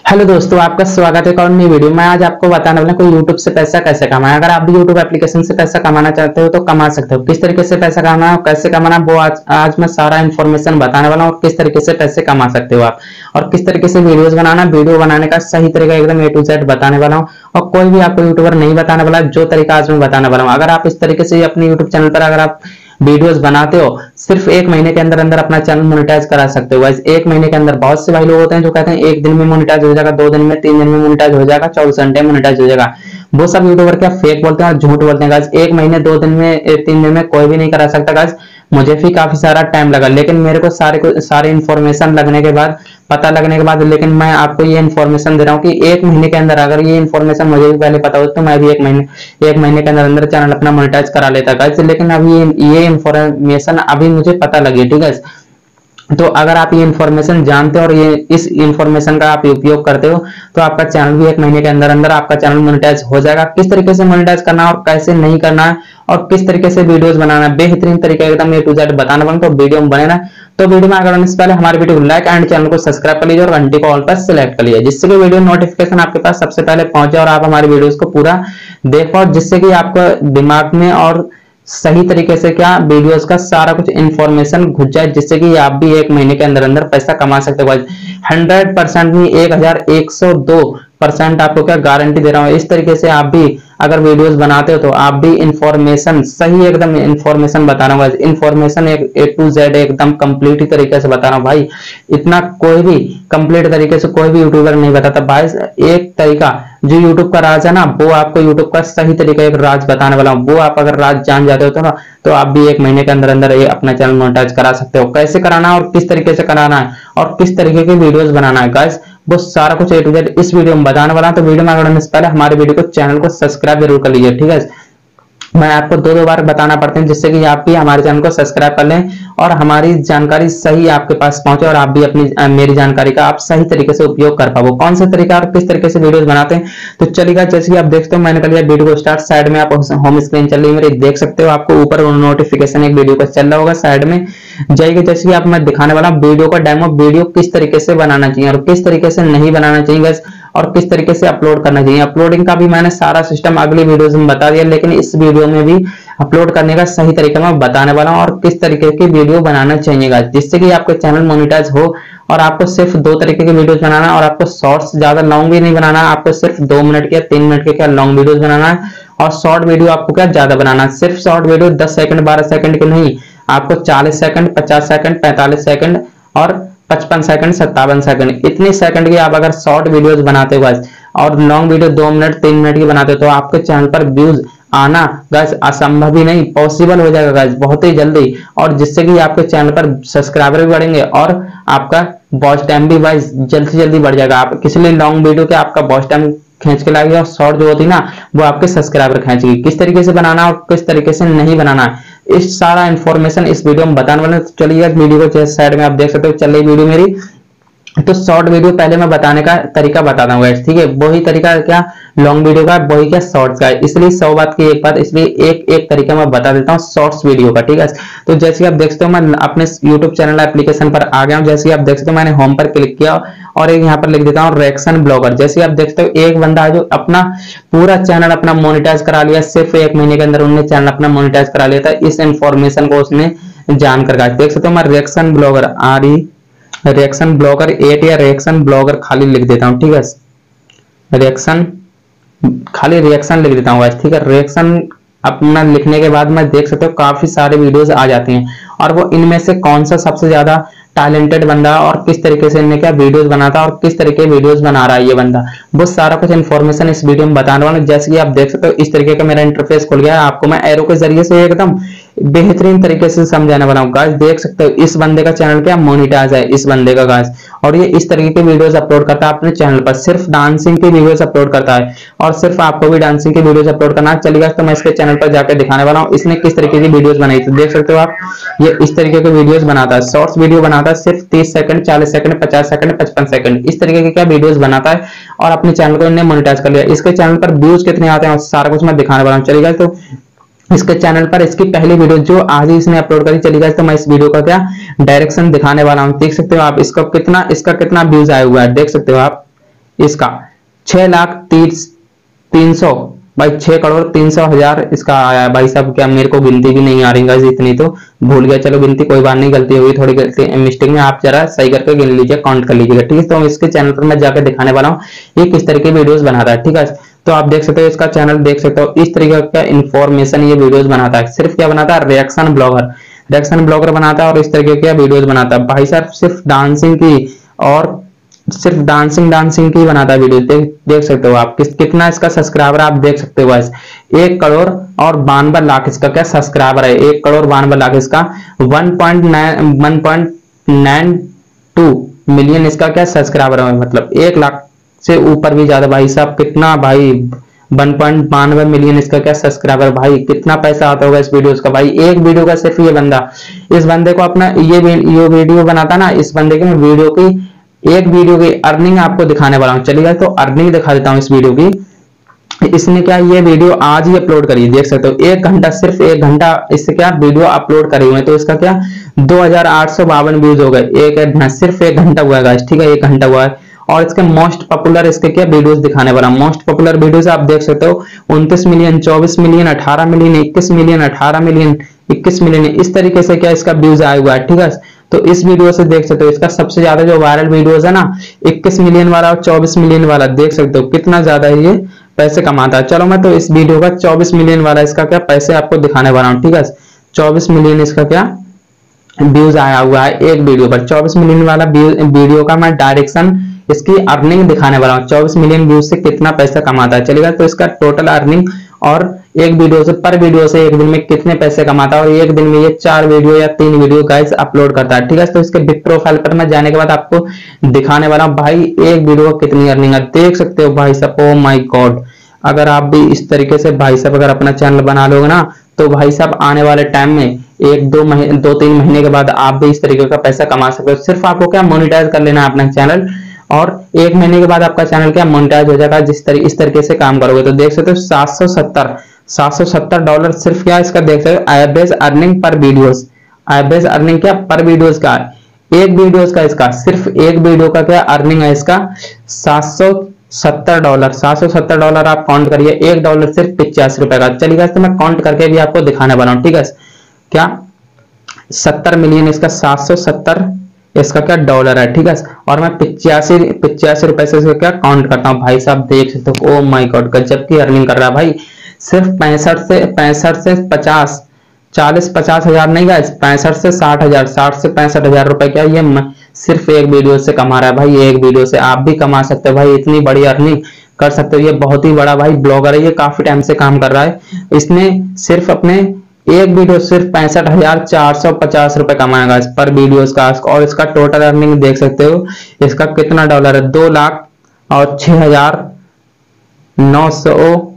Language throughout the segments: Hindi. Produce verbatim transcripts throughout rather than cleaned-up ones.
हेलो दोस्तों, आपका स्वागत है एक और नई वीडियो में। आज आपको बताने वाला हूं कोई यूट्यूब से पैसा कैसे कमाएं। अगर आप भी यूट्यूब एप्लीकेशन से पैसा कमाना चाहते हो तो कमा सकते हो। किस तरीके से पैसा कमाना है, कैसे कमाना है, वो आज आज मैं सारा इन्फॉर्मेशन बताने वाला हूं। और किस तरीके से पैसे कमा सकते हो आप, और किस तरीके से वीडियोस बनाना, वीडियो बनाने का सही तरीका एकदम ए टू जेड बताने वाला हूँ। और कोई भी आपको यूट्यूबर नहीं बताने वाला, जो तरीका आज मैं बताने वाला हूँ। अगर आप इस तरीके से अपने यूट्यूब चैनल पर अगर आप वीडियोस बनाते हो, सिर्फ एक महीने के अंदर अंदर अपना चैनल मोनेटाइज करा सकते हो। गाइस एक महीने के अंदर बहुत से भाई लोग होते हैं जो कहते हैं एक दिन में मोनेटाइज हो जाएगा, दो दिन में, तीन दिन में मोनेटाइज हो जाएगा, चौबीस घंटे में मोनेटाइज हो जाएगा। वो सब यूट्यूबर क्या फेक बोलते हैं और झूठ बोलते हैं। गाइस एक महीने, दो दिन में, तीन दिन में कोई भी नहीं करा सकता। गाइस मुझे भी काफी सारा टाइम लगा, लेकिन मेरे को सारे को सारे इन्फॉर्मेशन लगने के बाद, पता लगने के बाद, लेकिन मैं आपको ये इन्फॉर्मेशन दे रहा हूँ कि एक महीने के अंदर, अगर ये इन्फॉर्मेशन मुझे भी पहले पता हो तो मैं भी एक महीने एक महीने के अंदर अंदर चैनल अपना मोनेटाइज करा लेता। गाइस लेकिन अभी ये ये इन्फॉर्मेशन अभी मुझे पता लगी, ठीक है। तो अगर आप ये इन्फॉर्मेशन जानते हो और ये इस इन्फॉर्मेशन का आप उपयोग करते हो तो आपका चैनल भी एक महीने के अंदर अंदर आपका चैनल मोनेटाइज हो जाएगा। किस तरीके से मोनेटाइज करना है और कैसे नहीं करना है और किस तरीके से वीडियोस बनाना है, बेहतरीन तरीका एकदम ए टू जेड बताने वाला हूं। तो वीडियो में बने ना, तो वीडियो में आगे बढ़ने से पहले हमारे वीडियो को लाइक एंड चैनल को सब्सक्राइब कर लीजिए और घंटी को ऑल पर सिलेक्ट कर लीजिए, जिससे कि वीडियो नोटिफिकेशन आपके पास सबसे पहले पहुंचे और आप हमारी वीडियोस को पूरा देख पाओ, जिससे कि आपको दिमाग में और सही तरीके से क्या वीडियोस का सारा कुछ इन्फॉर्मेशन घुस जाए, जिससे कि आप भी एक महीने के अंदर अंदर पैसा कमा सकते हो। हंड्रेड परसेंट नहीं, एक हजार एक सौ दो परसेंट आपको क्या गारंटी दे रहा हूं। इस तरीके से आप भी अगर वीडियोस बनाते हो तो आप भी इंफॉर्मेशन सही एकदम इंफॉर्मेशन बता रहा हूँ। इंफॉर्मेशन एक ए टू जेड एकदम कंप्लीट तरीके से बता रहा हूँ भाई। इतना कोई भी कंप्लीट तरीके से कोई भी यूट्यूबर नहीं बताता भाई। एक तरीका जो यूट्यूब का राज है ना, वो आपको यूट्यूब का सही तरीका एक राज बताने वाला हूँ। वो आप अगर राज जान जाते हो तो ना, तो आप भी एक महीने के अंदर अंदर ये अपना चैनल मोनेटाइज करा सकते हो। कैसे कराना है और किस तरीके से कराना है और किस तरीके की वीडियोस बनाना है, गाइस वो सारा कुछ ए टू जेड इस वीडियो में बताने वाला हूं। तो वीडियो में आगे बढ़ने से पहले हमारे वीडियो को, चैनल को सब्सक्राइब जरूर कर लीजिए, ठीक है। मैं आपको दो दो बार बताना पड़ते हैं, जिससे कि आप भी हमारे चैनल को सब्सक्राइब कर लें और हमारी जानकारी सही आपके पास पहुंचे और आप भी अपनी मेरी जानकारी का आप सही तरीके से उपयोग कर पाओ। कौन से तरीका और किस तरीके से वीडियोस बनाते हैं तो चलिएगा। जैसे कि आप देखते हो मैंने कर लिया वीडियो को स्टार्ट। साइड में आप होम स्क्रीन चल रही है मेरी, देख सकते हो। आपको ऊपर नोटिफिकेशन एक वीडियो का चल रहा होगा, साइड में जाइए। जैसे कि आप मैं दिखाने वाला वीडियो का डेमो, वीडियो किस तरीके से बनाना चाहिए और किस तरीके से नहीं बनाना चाहिए और किस तरीके से अपलोड करना चाहिए। अपलोडिंग का भी मैंने सारा सिस्टम अगली वीडियोस में बता दिया, लेकिन इस वीडियो में भी अपलोड करने का सही तरीका मैं बताने वाला हूं और किस तरीके की वीडियो बनाना चाहिए, जिससे कि आपका चैनल मोनेटाइज हो। और आपको सिर्फ दो तरीके की वीडियोस बनाना है और आपको शॉर्ट्स ज्यादा लॉन्ग भी नहीं बनाना है। आपको सिर्फ दो मिनट के, तीन मिनट के क्या लॉन्ग वीडियोस बनाना है और शॉर्ट वीडियो आपको क्या ज्यादा बनाना है। सिर्फ शॉर्ट वीडियो दस सेकंड, बारह सेकंड के नहीं, आपको चालीस सेकंड, पचास सेकंड, पैंतालीस सेकंड और पचपन सेकंड, सत्तावन सेकंड, इतने सेकंड की आप अगर शॉर्ट वीडियोस बनाते हो गाइस और लॉन्ग वीडियो दो मिनट, तीन मिनट की बनाते हो, तो आपके चैनल पर व्यूज आना गाइस असंभव ही नहीं, पॉसिबल हो जाएगा गाइस बहुत ही जल्दी। और जिससे कि आपके चैनल पर सब्सक्राइबर भी बढ़ेंगे और आपका वॉच टाइम भी गाइस जल्दी से जल्दी बढ़ जाएगा। आप किसी लॉन्ग वीडियो के आपका वॉच टाइम खींच के लाएगी और शॉर्ट जो होती ना, वो आपके सब्सक्राइबर खींचेगी। किस तरीके से बनाना और किस तरीके से नहीं बनाना है, इस सारा इन्फॉर्मेशन इस वीडियो में बताने वाले। तो चलिए वीडियो को साइड में आप देख सकते हो, चल रही वीडियो मेरी। तो शॉर्ट वीडियो पहले मैं बताने का तरीका बताता हूँ, ठीक है। वही तरीका क्या लॉन्ग वीडियो का, वही क्या शॉर्ट्स का, इसलिए सौ बात की एक बात, इसलिए एक एक तरीका मैं बता देता हूँ शॉर्ट्स वीडियो का, ठीक है। तो जैसे आप देख सकते हो मैं अपने यूट्यूब चैनल एप्लीकेशन पर आ गया हूँ। जैसे आप देख सकते हो मैंने होम पर क्लिक किया और एक यहाँ पर लिख देता हूँ रिएक्शन ब्लॉगर। जैसे आप देखते हो एक बंदा है जो अपना पूरा चैनल अपना मोनेटाइज करा लिया, सिर्फ एक महीने के अंदर उन्होंने चैनल अपना मोनेटाइज करा लिया था। इस इंफॉर्मेशन को उसने जानकर, देख सकते हो मैं रिएक्शन ब्लॉगर आ रही रिएक्शन ब्लॉगर एट या रिएक्शन ब्लॉगर खाली लिख देता हूँ, ठीक है। रिएक्शन खाली रिएक्शन लिख देता हूँ, ठीक है। रिएक्शन अपना लिखने के बाद मैं देख सकते हो काफी सारे वीडियोस आ जाते हैं और वो इनमें से कौन सा सबसे ज्यादा टैलेंटेड बंदा और किस तरीके से इन्हें क्या वीडियोस बनाता और किस तरीके के वीडियोस बना रहा है ये बंदा, वो सारा कुछ इन्फॉर्मेशन इस वीडियो में बताने वाला हूं। जैसे कि आप देख सकते हो इस तरीके का मेरा इंटरफेस खुल गया है। आपको मैं एरो के जरिए से एकदम बेहतरीन तरीके से समझाने वाला हूँ। गाइस देख सकते हो इस बंदे का चैनल क्या मोनेटाइज है, इस बंदे का गाइस, और ये इस तरीके के वीडियोस अपलोड करता है अपने चैनल पर। सिर्फ डांसिंग की वीडियोस अपलोड करता है और सिर्फ आपको भी डांसिंग की वीडियोस अपलोड करना है। चलिए तो मैं इसके चैनल पर जाकर दिखाने वाला हूँ इसने किस तरीके की वीडियोस बनाई थी। देख सकते हो आप, ये इस तरीके के वीडियोस बनाता है, शॉर्ट्स वीडियो बनाता है, सिर्फ तीस सेकंड, चालीस सेकंड, पचास सेकंड, पचपन सेकंड, इस तरीके के क्या वीडियोस बनाता है और अपने चैनल को इन्हें मोनेटाइज कर लिया। इसके चैनल पर व्यूज कितने आते हैं और सारा कुछ मैं दिखाने वाला हूँ। चलिए तो इसके चैनल पर इसकी पहली वीडियो जो आज ही इसने अपलोड करी, चली गई तो मैं इस वीडियो का क्या डायरेक्शन दिखाने वाला हूं। देख सकते हो आप इसका कितना इसका कितना व्यूज आया हुआ है, देख सकते हो आप इसका छह लाख तीस तीन सौ भाई छह करोड़ तीन सौ हजार इसका आया है भाई साहब। क्या मेरे को गिनती भी नहीं आ रही गाइस, इतनी तो भूल गया। चलो गिनती कोई बात नहीं, गलती होगी थोड़ी, गलती मिस्टेक में आप जरा सही करके गिन लीजिए, काउंट कर लीजिएगा, ठीक है। तो इसके चैनल पर मैं जाकर दिखाने वाला हूँ ये किस तरह की वीडियोस बनाता है, ठीक है। तो आप देख सकते हो इसका चैनल, देख सकते हो इस तरीके का इन्फॉर्मेशन ये वीडियोस बनाता है। सिर्फ क्या बनाता है, रिएक्शन ब्लॉगर, रिएक्शन ब्लॉगर बनाता है और इस तरीके के वीडियोस बनाता है भाई साहब। सिर्फ डांसिंग की और सिर्फ डांसिंग डांसिंग की बनाता है वीडियो। देख देख सकते हो आप किस कितना इसका सब्सक्राइबर आप देख सकते हो गाइस, एक करोड़ और बानवे लाख इसका क्या सब्सक्राइबर है, एक करोड़ बानवे लाख इसका one point nine one point nine two million इसका क्या सब्सक्राइबर है, मतलब एक लाख से ऊपर भी ज्यादा भाई साहब। कितना भाई वन पॉइंट बानवे मिलियन इसका क्या सब्सक्राइबर, भाई कितना पैसा आता होगा इस वीडियोस का भाई, एक वीडियो का। सिर्फ ये बंदा, इस बंदे को अपना ये ये वीडियो बनाता ना, इस बंदे के वीडियो की एक वीडियो की अर्निंग आपको दिखाने वाला हूं। चलिए तो अर्निंग दिखा देता हूं इस वीडियो की। इसने क्या ये वीडियो आज ही अपलोड करी, देख सकते हो एक घंटा, सिर्फ एक घंटा इससे क्या वीडियो अपलोड करे हुए, तो इसका क्या दो हजार आठ सौ बावन व्यूज हो गए, एक सिर्फ एक घंटा हुआ है, ठीक है, एक घंटा हुआ है। और इसके मोस्ट पॉपुलर इसके क्या वीडियोस दिखाने वाला, मोस्ट पॉपुलर वीडियोस आप देख सकते हो उनतीस मिलियन, चौबीस मिलियन, अठारह मिलियन, इक्कीस मिलियन, अठारह मिलियन, इक्कीस मिलियन, इस तरीके से क्या इसका व्यूज आया हुआ है, ठीक है। तो इस वीडियो से देख सकते हो इसका सबसे ज्यादा जो वायरल वीडियोस है ना, इक्कीस मिलियन वाला और चौबीस मिलियन वाला, देख सकते हो कितना ज्यादा ये पैसे कमाता है। चलो मैं तो इस वीडियो का चौबीस मिलियन वाला इसका क्या पैसे आपको दिखाने वाला हूँ, ठीक है। चौबीस मिलियन इसका क्या व्यूज आया हुआ है एक वीडियो पर। चौबीस मिलियन वाला वीडियो का मैं डायरेक्शन इसकी अर्निंग दिखाने वाला हूँ, चौबीस मिलियन व्यूज से कितना पैसा कमाता है, चलेगा। तो इसका टोटल अर्निंग और एक वीडियो से, पर वीडियो से एक दिन में कितने पैसे कमाता है, और एक दिन में ये चार वीडियो या तीन वीडियो गाइस अपलोड करता है, ठीक है। तो इसके बिग प्रोफाइल पर मैं जाने के बाद आपको दिखाने वाला हूँ भाई एक वीडियो का कितनी अर्निंग है, देख सकते हो भाई साहब। ओ माय गॉड, अगर आप भी इस तरीके से भाई साहब अगर अपना चैनल बना लोगे ना, तो भाई साहब आने वाले टाइम में एक दो महीने दो तीन महीने के बाद आप भी इस तरीके का पैसा कमा सकते हो। सिर्फ आपको क्या मोनेटाइज कर लेना है अपना चैनल, और एक महीने के बाद आपका चैनल क्या मोनेटाइज हो जाएगा, जिस तरीके इस तरीके से काम करोगे। तो देख सकते हो सात सौ सत्तर सात सौ सत्तर डॉलर सिर्फ क्या इसका देख सकते हो average earning per videos, average earning क्या पर वीडियोस का, एक वीडियोस का इसका सिर्फ एक वीडियो का क्या अर्निंग है इसका सात सौ सत्तर डॉलर, सात सौ सत्तर डॉलर आप काउंट करिए, एक डॉलर सिर्फ पिचासी रुपए का। चलिए तो मैं काउंट करके भी आपको दिखाने वाला हूँ, ठीक है। क्या सत्तर मिलियन इसका सात सौ सत्तर इसका क्या डॉलर है, ठीक है। और मैं पिचासी पिचासी रुपए से क्या काउंट करता हूँ भाई साहब, देख सकते हो। ओ माय गॉड, गजब की अर्निंग कर रहा है भाई। सिर्फ पैंसठ से पैंसठ से पचास चालीस पचास हजार नहीं गाइस, पैंसठ से साठ हजार, साठ से पैंसठ हजार रुपए क्या ये सिर्फ एक वीडियो से कमा रहा है भाई। एक वीडियो से आप भी कमा सकते हो भाई, इतनी बड़ी अर्निंग कर सकते हो। ये बहुत ही बड़ा भाई ब्लॉगर है, ये काफी टाइम से काम कर रहा है। इसने सिर्फ अपने एक वीडियो सिर्फ पैंसठ हजार चार सौ पचास रुपए कमाएगा इस पर वीडियो का, और इसका टोटल अर्निंग देख सकते हो इसका कितना डॉलर है, दो लाख और छह हजार नौ सौ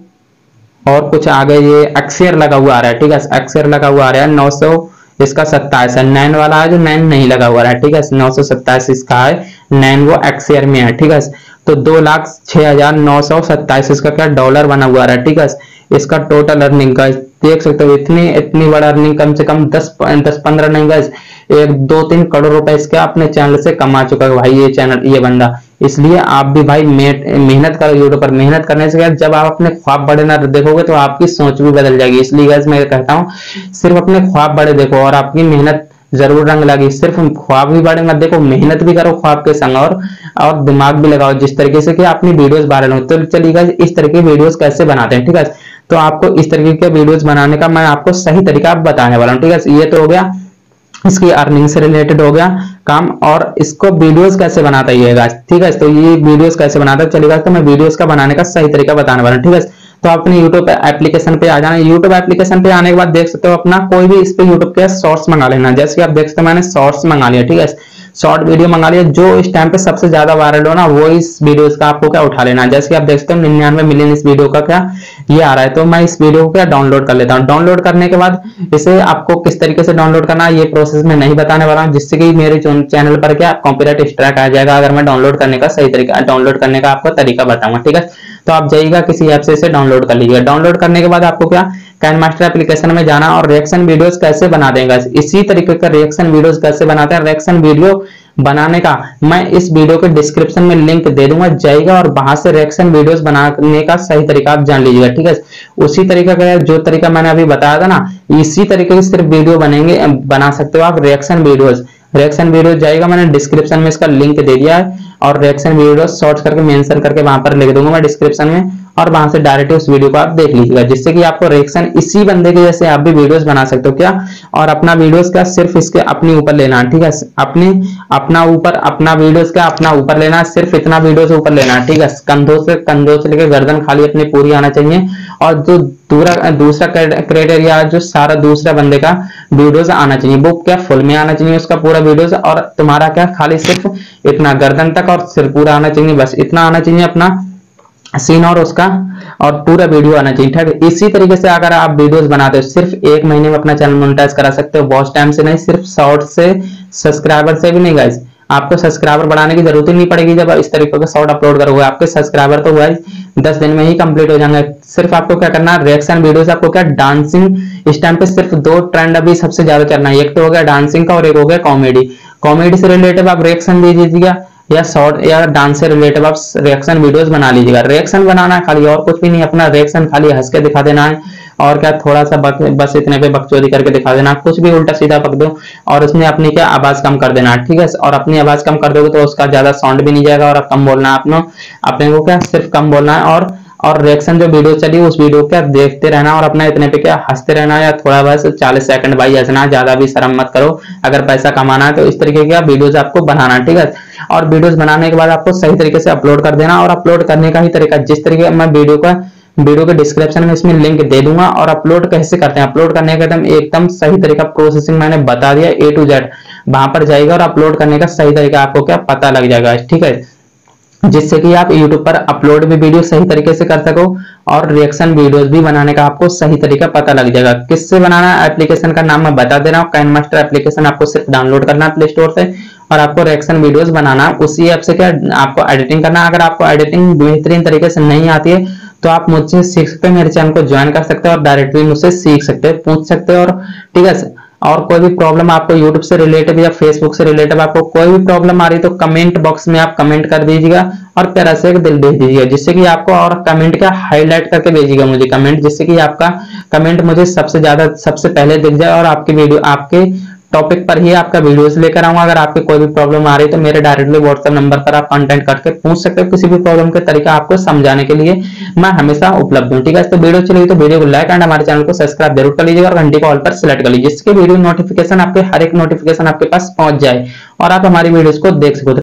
और कुछ आगे ये एक्सेर लगा हुआ आ रहा है, ठीक है। एक्सेर लगा हुआ आ रहा है नौ सौ इसका सत्ताईस है, नैन वाला है जो नैन नहीं लगा हुआ है, ठीक है। नौ सौ सत्ताईस इसका है, नैन वो एक्सेर में है, ठीक है। तो दो लाख छह हजार नौ सौ सत्ताईस इसका क्या डॉलर बना हुआ है, ठीक है। इसका टोटल अर्निंग का देख सकते हो, इतनी इतनी बड़ा अर्निंग कम से कम दस दस पंद्रह नहीं गाइस, एक दो तीन करोड़ रुपए इसके अपने चैनल से कमा चुका है भाई ये चैनल ये बंदा। इसलिए आप भी भाई मेहनत करो यूट्यूब पर। मेहनत करने से जब आप अपने ख्वाब बड़े ना देखोगे तो आपकी सोच भी बदल जाएगी। इसलिए गाइस मैं कहता हूँ सिर्फ अपने ख्वाब बड़े देखो और आपकी मेहनत जरूर रंग लगी। सिर्फ ख्वाब भी बड़े मत देखो, मेहनत भी करो ख्वाब के संग, और और दिमाग भी लगाओ जिस तरीके से कि अपनी वीडियोस वायरल हो। तो चलिए गाइस इस तरह की वीडियोस कैसे बनाते हैं, ठीक है। तो आपको इस तरीके के वीडियोस बनाने का मैं आपको सही तरीका बताने वाला हूँ, ठीक है। ये तो हो गया इसकी अर्निंग से रिलेटेड हो गया काम, और इसको वीडियोस कैसे बनाता है गाइस, ठीक है। तो ये वीडियोस कैसे बनाता है चलिएगा, तो मैं वीडियोस का बनाने का सही तरीका बताने वाला हूँ, ठीक है। तो अपने यूट्यूब एप्लीकेशन पे आ जाना। यूट्यूब एप्लीकेशन पे आने के बाद देख सकते हो अपना कोई भी इस पे यूट्यूब के शॉर्ट्स मंगा लेना। जैसे कि आप देख सकते हो मैंने शॉर्ट्स मंगा लिया, ठीक है। शॉर्ट वीडियो मंगा लिया, जो इस टाइम पे सबसे ज्यादा वायरल हो ना वो इस वीडियो का आपको क्या उठा लेना है। जैसे कि आप देख सकते हो निन्यानवे मिलियन इस वीडियो का क्या ये आ रहा है, तो मैं इस वीडियो को क्या डाउनलोड कर लेता हूँ। डाउनलोड करने के बाद इसे आपको किस तरीके से डाउनलोड करना है ये प्रोसेस में नहीं बताने वाला हूँ, जिससे कि मेरे चैनल पर क्या कॉपीराइट स्ट्राइक आ जाएगा अगर मैं डाउनलोड करने का सही तरीका डाउनलोड करने का आपको तरीका बताऊंगा, ठीक है। तो आप जाइएगा किसी ऐप से इसे डाउनलोड कर लीजिएगा। डाउनलोड करने के बाद आपको क्या काइनमास्टर एप्लीकेशन में जाना और रिएक्शन वीडियोस कैसे बना देंगे, इसी तरीके का रिएक्शन वीडियोस कैसे बनाते हैं, रिएक्शन वीडियो बनाने का मैं इस वीडियो के डिस्क्रिप्शन में लिंक दे दूंगा, जाइएगा और वहां से रिएक्शन वीडियोस बनाने का सही तरीका आप जान लीजिएगा। ठीक है, उसी तरीका का जो तरीका मैंने अभी बताया था ना, इसी तरीके की सिर्फ वीडियो बनेंगे, बना सकते हो आप रिएक्शन वीडियोस। रिएक्शन वीडियो जाएगा, मैंने डिस्क्रिप्शन में इसका लिंक दे दिया है, और रिएक्शन वीडियो शॉर्ट्स करके मेंशन करके वहां पर लिख दूंगा मैं डिस्क्रिप्शन में, और वहां से डायरेक्ट उस वीडियो को आप देख लीजिएगा, जिससे कि आपको रिएक्शन इसी बंदे के जैसे आप भी वीडियोस बना सकते हो क्या, और अपना वीडियोस का सिर्फ इसके अपने ऊपर लेना है। ठीक है, अपनी अपना ऊपर अपना वीडियोस का अपना ऊपर लेना है, सिर्फ इतना वीडियोस ऊपर लेना है। ठीक है, कंधों से कंधों से लेकर गर्दन खाली अपनी पूरी आना चाहिए, और जो दूसरा दूसरा क्राइटेरिया जो सारा दूसरा बंदे का वीडियोस आना चाहिए, वो क्या फुल में आना चाहिए उसका पूरा वीडियोस, और तुम्हारा क्या खाली सिर्फ इतना गर्दन तक और सिर पूरा आना चाहिए, बस इतना आना चाहिए अपना सीन और उसका, और पूरा वीडियो आना चाहिए। ठीक है, इसी तरीके से अगर आप वीडियोस बनाते हो, सिर्फ एक महीने में अपना चैनल मोनेटाइज करा सकते हो, वॉच टाइम से नहीं, सिर्फ शॉर्ट से, सब्सक्राइबर से भी नहीं गाइस। आपको सब्सक्राइबर बढ़ाने की जरूरत ही नहीं पड़ेगी, जब इस तरीके का शॉर्ट अपलोड करोगे आपके सब्सक्राइबर तो गाइस दस दिन में ही कंप्लीट हो जाएंगे। सिर्फ आपको क्या करना है, रिएक्शन वीडियोस आपको क्या डांसिंग, इस टाइम पे सिर्फ दो ट्रेंड अभी सबसे ज्यादा चलना है, एक तो हो गया डांसिंग का और एक हो गया कॉमेडी। कॉमेडी से रिलेटेड आप रिएक्शन दे दीजिएगा, या शॉर्ट या डांस से रिलेटेड आप रिएक्शन वीडियोस बना लीजिएगा। रिएक्शन बनाना है खाली, और कुछ भी नहीं, अपना रिएक्शन खाली हंस के दिखा देना है, और क्या थोड़ा सा बक, बस इतने पे बकचोदी करके दिखा देना, कुछ भी उल्टा सीधा पक दो, और उसमें अपनी क्या आवाज कम कर देना है। ठीक है, और अपनी आवाज कम कर दोगे तो उसका ज्यादा साउंड भी नहीं जाएगा, और कम बोलना है अपने अपने को क्या सिर्फ कम बोलना है, और और रिएक्शन जो वीडियो चली उस वीडियो क्या देखते रहना, और अपना इतने पे क्या हंसते रहना, या थोड़ा बस चालीस सेकंड भाई हंसना, ज्यादा भी शर्म मत करो। अगर पैसा कमाना है तो इस तरीके के वीडियोस आपको बनाना है। ठीक है, और वीडियोस बनाने के बाद आपको सही तरीके से अपलोड कर देना, और अपलोड करने का ही तरीका जिस तरीके मैं वीडियो का वीडियो के डिस्क्रिप्शन में इसमें लिंक दे दूंगा, और अपलोड कैसे करते हैं, अपलोड करने का एकदम एकदम सही तरीका प्रोसेसिंग मैंने बता दिया ए टू जेड, वहां पर जाएगा और अपलोड करने का सही तरीका आपको क्या पता लग जाएगा। ठीक है, जिससे कि आप YouTube पर अपलोड भी वीडियो सही तरीके से कर सको, और रिएक्शन वीडियोस भी बनाने का आपको सही तरीका पता लग जाएगा। किससे बनाना है, एप्लीकेशन का नाम मैं बता दे रहा हूँ, काइनमास्टर एप्लीकेशन आपको सिर्फ डाउनलोड करना है प्ले स्टोर से, और आपको रिएक्शन वीडियोस बनाना है उसी ऐप से। क्या आपको एडिटिंग करना है, अगर आपको एडिटिंग बेहतरीन तरीके से नहीं आती है तो आप मुझसे सीख सकते हैं, मेरे चैनल को ज्वाइन कर सकते हैं और डायरेक्टली मुझसे सीख सकते हैं, पूछ सकते हैं। और ठीक है, और कोई भी प्रॉब्लम आपको YouTube से रिलेटेड या Facebook से रिलेटेड आपको कोई भी प्रॉब्लम आ रही है तो कमेंट बॉक्स में आप कमेंट कर दीजिएगा, और प्यारा से एक दिल भेज दीजिएगा, जिससे कि आपको, और कमेंट का हाईलाइट करके भेजिएगा मुझे कमेंट, जिससे कि आपका कमेंट मुझे सबसे ज्यादा सबसे पहले दिख जाए, और आपकी वीडियो आपके टॉपिक पर ही आपका वीडियोस लेकर आऊंगा। अगर आपकी कोई भी प्रॉब्लम आ रही है तो मेरे डायरेक्टली व्हाट्सएप नंबर पर आप कांटेक्ट करके पूछ सकते हो, किसी भी प्रॉब्लम के तरीका आपको समझाने के लिए मैं हमेशा उपलब्ध हूँ। ठीक है, तो वीडियो चलेगी तो वीडियो को लाइक एंड हमारे चैनल को सब्सक्राइब जरूर कर लीजिएगा, और घंटी को ऑल पर सिलेक्ट कर लीजिए, जिसके वीडियो नोटिफिकेशन आपके हर एक नोटिफिकेशन आपके पास पहुंच जाए और आप हमारी वीडियोस को देख सको।